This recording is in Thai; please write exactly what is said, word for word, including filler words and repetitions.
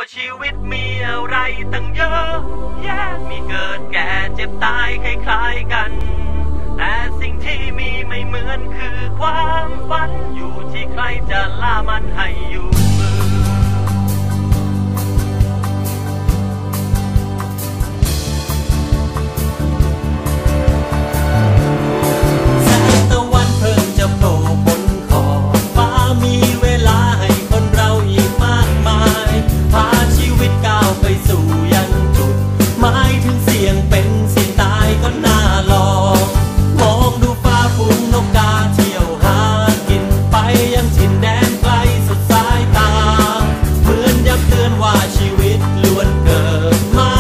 ชีวิตมีอะไรตั้งเยอะแยะมีเกิดแก่เจ็บตายคล้ายๆกันแต่สิ่งที่มีไม่เหมือนคือความฝันอยู่ที่ใครจะล่ามันให้อยู่มือแสงตะวันเพิ่งจะโผล่พ้นขอบฟ้ามีเวลาให้คนเราอีกมากมายพาชีวิตก้าวไปสู่ยังจุดหมายถึงเสี่ยงเป็นสิ่งตายก็น่าลองมองดูฟ้าฝูงนกกาเที่ยวหากินไปยังถิ่นแดนไกลสุดสายตาเหมือนย้ำเตือนว่าชีวิตล้วนเกิดมา